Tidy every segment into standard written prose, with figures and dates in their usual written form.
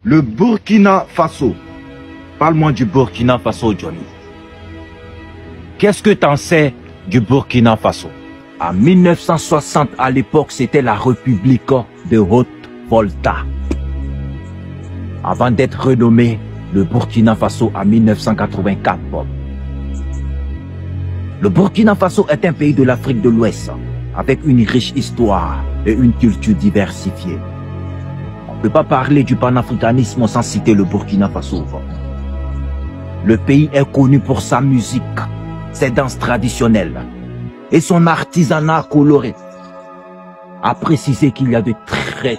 Le Burkina Faso. Parle-moi du Burkina Faso, Johnny. Qu'est-ce que t'en sais du Burkina Faso? En 1960, à l'époque, c'était la République de Haute-Volta. Avant d'être renommé le Burkina Faso en 1984. Le Burkina Faso est un pays de l'Afrique de l'Ouest, avec une riche histoire et une culture diversifiée. On ne peut pas parler du panafricanisme sans citer le Burkina Faso. Le pays est connu pour sa musique, ses danses traditionnelles et son artisanat coloré. À préciser qu'il y a de très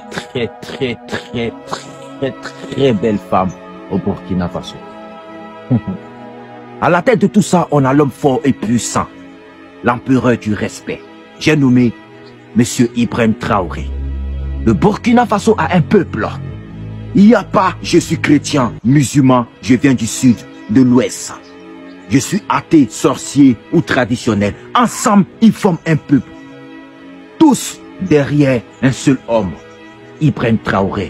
belles femmes au Burkina Faso. À la tête de tout ça, on a l'homme fort et puissant, l'empereur du respect. J'ai nommé Monsieur Ibrahim Traoré. Le Burkina Faso a un peuple. Il n'y a pas « je suis chrétien, musulman, je viens du sud, de l'ouest. Je suis athée, sorcier ou traditionnel. » Ensemble, ils forment un peuple. Tous derrière un seul homme, Ibrahim Traoré.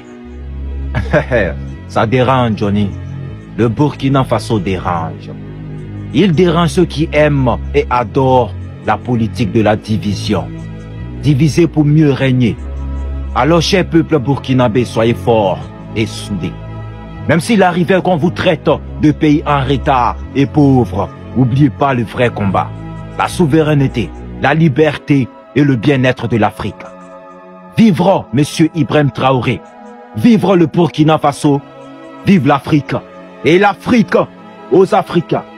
Ça dérange, Johnny. Le Burkina Faso dérange. Il dérange ceux qui aiment et adorent la politique de la division. Diviser pour mieux régner. Alors, cher peuple burkinabé, soyez forts et soudés. Même s'il arrivait qu'on vous traite de pays en retard et pauvres, n'oubliez pas le vrai combat. La souveraineté, la liberté et le bien-être de l'Afrique. Vivre Monsieur Ibrahim Traoré. Vivre le Burkina Faso. Vive l'Afrique. Et l'Afrique aux Africains.